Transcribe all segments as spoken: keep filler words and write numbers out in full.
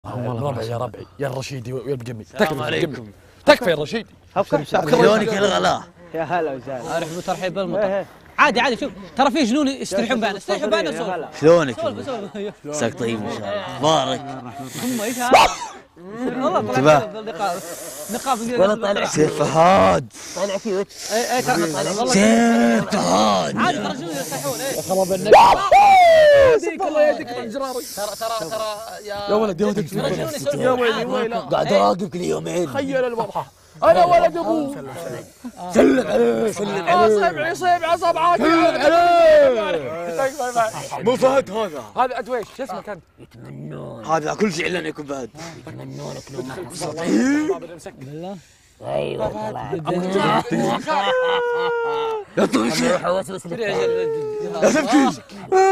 ربعي يا ربعي يا الرشيدي ويا البقمي. السلام عليكم. تكفى يا الرشيدي. شلونك يا الغلا؟ يا هلا وسهلا. ارحب وترحيب بالمطر. عادي عادي شوف ترى في جنون يستريحون بعنا استريحوا بعنا سولف. شلونك؟ سولف سولف. مساك طيب ان شاء الله. اخبارك؟ هم ايش هذا؟ والله طلع نقاب نقاب والله طالع سيف فهد. طالع فيك. اي اي ترى سيف فهد. عادي ترى شنو يصيحون اي خرب النجم. الله يهديك الجراري. ترى ترى ترى يا يا ولد يا ولد يا ويلي ويلي قاعد اراقبك اليومين. تخيل الوضع. انا ولد ابوه. سلم عليه سلم عليه. صبعي صبعي صبعاتي. سلم عليه. مو فهد هذا. هذا ادويش شو اسمك انت؟ هذا كل شيء الا يكون فهد. بالله ايوه طلع. لا تمشي. روح وسوس لك. لا تبكي.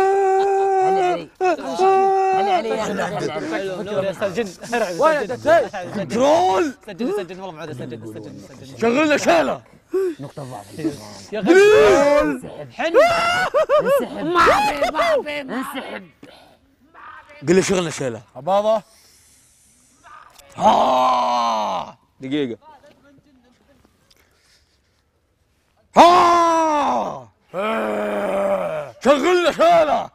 علي علي علي علي. نور يا استاذ جن. وين كنترول. سجل سجل والله معود سجل سجل سجل. شغلنا شاله. نقطة ضعف. يا غير حن انسحب. ما في ما في انسحب. قل له شغلنا شاله. اباضه. ها دقيقة. ها شغلنا شاله.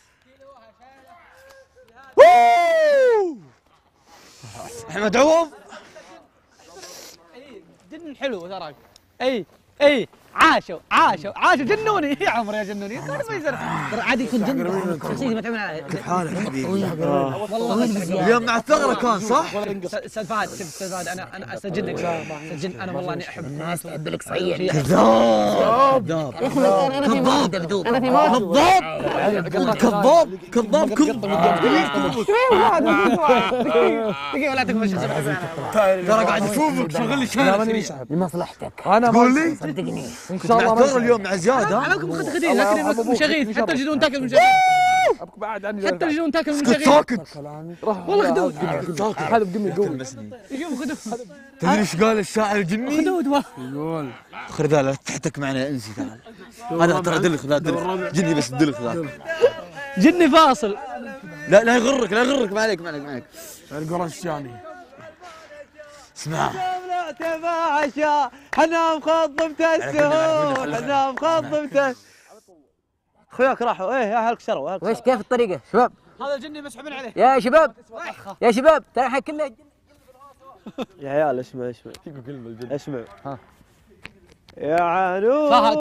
احمد عوض. جن حلو تراك. اي اي عاشوا عاشوا عاشوا جنوني يا عمر يا جنوني كان ما يصير ترى عادي يكون جن شخصيتي ما تعمل عليه. كيف حالك حبيبي؟ والله اليوم مع الثغرة كان صح؟ استاذ فهد شوف استاذ فهد انا انا اسجلك سجل انا والله اني احب الناس تحب لك صحيح. كذاب انا في مواد بدوب. كذاب كذاب كذاب كذاب. دقيقه ولا تكفى ترى قاعد اشوفك شغل لي شاله لمصلحتك. انا تقول لي؟ صدقني. كنت مع الثغرة اليوم مع زياد ها؟ عليكم خدخدين لكن مشاغيث حتى الجنون تاكل من شغيث. ابك بعد عني. حتى الجنون تاكل من كنت شغيث. ساكت. والله خدود هذا بقمي قوي. شوف خدود تدري ايش قال الشاعر الجني؟ خدود والله. يقول خذ ذا لا تحتك معنا يا انسي تعال. هذا ترى دلخ ذا دلخ جني بس دلخ ذا. جني فاصل. لا لا يغرك لا يغرك ما عليك ما عليك ما عليك. القرشاني. اسمع. لا تماشى حنا مخضمت السهول حنا مخضمت. اخوياك راحوا ايه يا اهلك شروا. ويش كيف الطريقة شباب؟ هذا الجني مسحوبين عليه. يا شباب يا شباب ترى الحين كله. يا عيال اسمع اسمع فيكم كلمه الجد. اسمع ها يا عنود.